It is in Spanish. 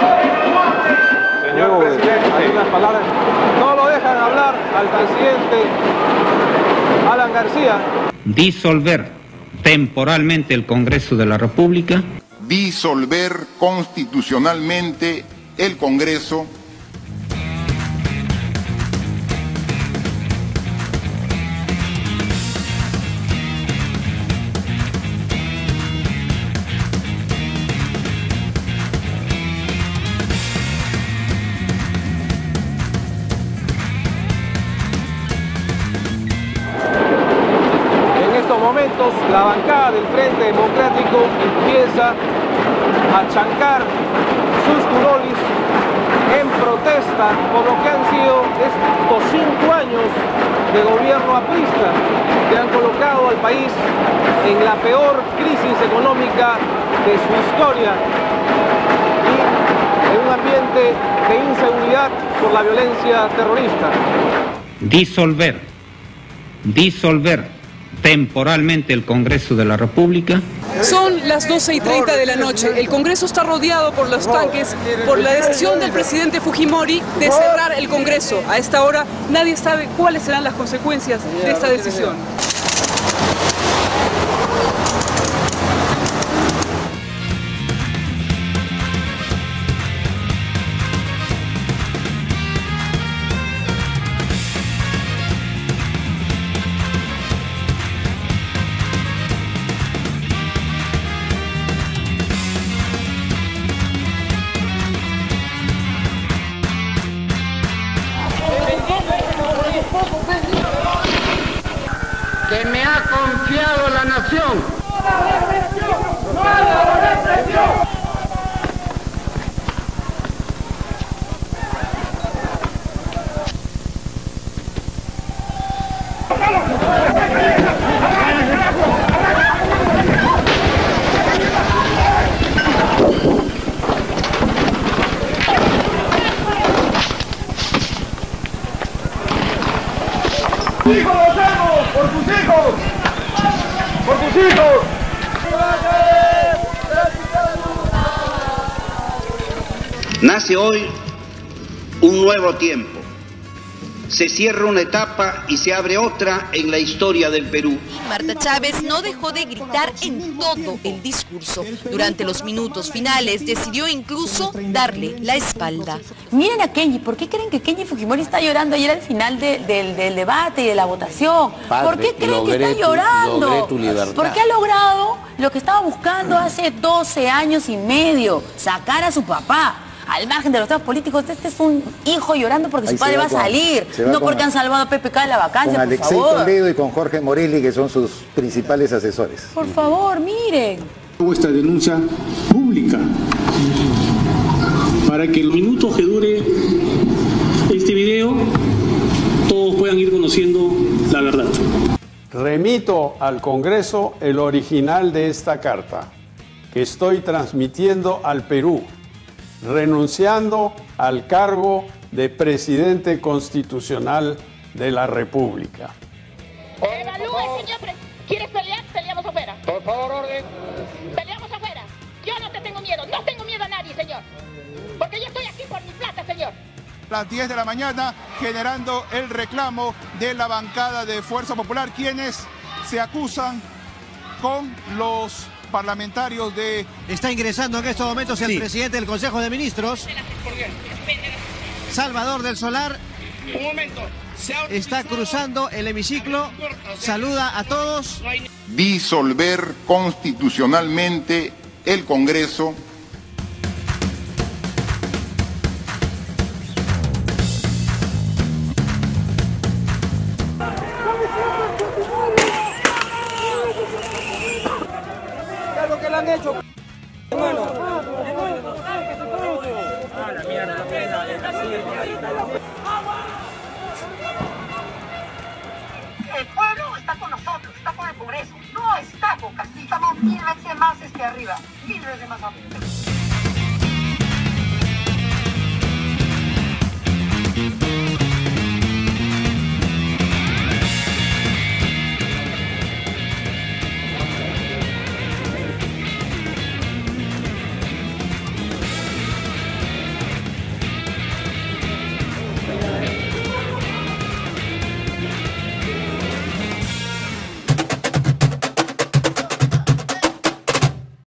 Señor presidente, hay unas palabras. No lo dejan hablar al presidente Alan García. Disolver temporalmente el Congreso de la República. Disolver constitucionalmente el Congreso. Momentos, la bancada del Frente Democrático empieza a chancar sus curolis en protesta por lo que han sido estos 5 años de gobierno aprista que han colocado al país en la peor crisis económica de su historia y en un ambiente de inseguridad por la violencia terrorista. Disolver temporalmente el Congreso de la República. Son las 12:30 de la noche. El Congreso está rodeado por los tanques por la decisión del presidente Fujimori de cerrar el Congreso. A esta hora nadie sabe cuáles serán las consecuencias de esta decisión. Que me ha confiado la nación. ¡No a la represión! ¡No a la represión! ¡Hijos, los hacemos! ¡Por tus hijos! ¡Por tus hijos! Nace hoy un nuevo tiempo. Se cierra una etapa y se abre otra en la historia del Perú. Marta Chávez no dejó de gritar en todo el discurso. Durante los minutos finales decidió incluso darle la espalda. Miren a Kenji, ¿por qué creen que Kenji Fujimori está llorando ayer al final del debate y de la votación? Padre, ¿por qué creen que está llorando? Porque ha logrado lo que estaba buscando hace 12 años y medio, sacar a su papá. Al margen de los temas políticos, este es un hijo llorando porque su padre va a salir, no porque han salvado a PPK de la vacancia, con Alexei Toledo y con Jorge Morelli, que son sus principales asesores. Por favor, miren. Hago esta denuncia pública para que los minutos que dure este video todos puedan ir conociendo la verdad. Remito al Congreso el original de esta carta que estoy transmitiendo al Perú, renunciando al cargo de presidente constitucional de la República. Evalúe, señor presidente. ¿Quieres pelear? Peleamos afuera. Por favor, orden. Peleamos afuera. Yo no te tengo miedo. No tengo miedo a nadie, señor. Porque yo estoy aquí por mi plata, señor. Las 10 de la mañana, generando el reclamo de la bancada de Fuerza Popular, quienes se acusan con los parlamentarios de... Está ingresando en estos momentos el presidente del Consejo de Ministros, Salvador del Solar. Un momento. Está cruzando el hemiciclo, saluda a todos. Disolver constitucionalmente el Congreso. ¿Qué le han hecho? Hermano. El pueblo está con nosotros, está con el Congreso. No está con Castillo. Estamos 1000 veces más arriba. 1000 veces más arriba.